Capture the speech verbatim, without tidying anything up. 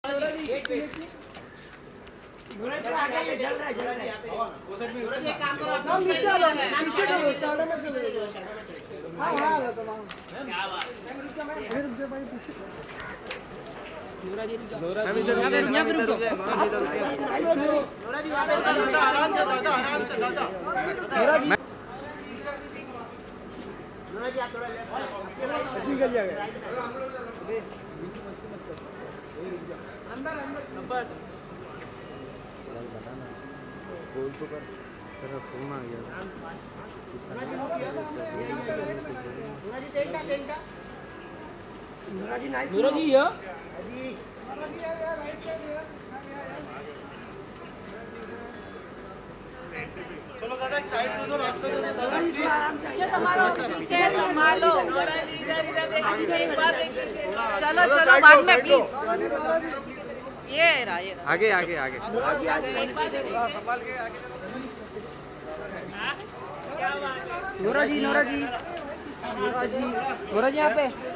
आगे ये जल रहा है, जल रहा है। वो साइड में ये काम करो, ना नीचे आ जाओ, नीचे चलो, साइड में चले जाओ। हां हां आ तो क्या बात है, रुक जा, मैं रुक जा भाई पीछे। नूरा जी रुक जा, यहां पे रुक जा, यहां पे रुक जा। नूरा जी वहां पे दादा, आराम से दादा, आराम से दादा। नूरा जी नूरा जी आप थोड़ा लेफ्ट निकल जाएगा। अंदर अंदर नंबर बताना बोल तो कर तेरा फोन आ गया। नूरा जी सेंटा सेंटा नूरा जी नाइस। नूरा जी ये जी नूरा जी यार राइट साइड है। चलो दादा एक साइड दे दो, रास्ता दे दो दादा प्लीज। पीछे संभालो, पीछे संभालो। नूरा जी इधर इधर देखिए, एक बार देखिए। चलो चलो बाद में प्लीज। ये रहा ये रहा। आगे आगे आगे एक बार देखिए संभाल के आगे। नूरा जी नूरा जी नूरा जी नूरा जी यहाँ पे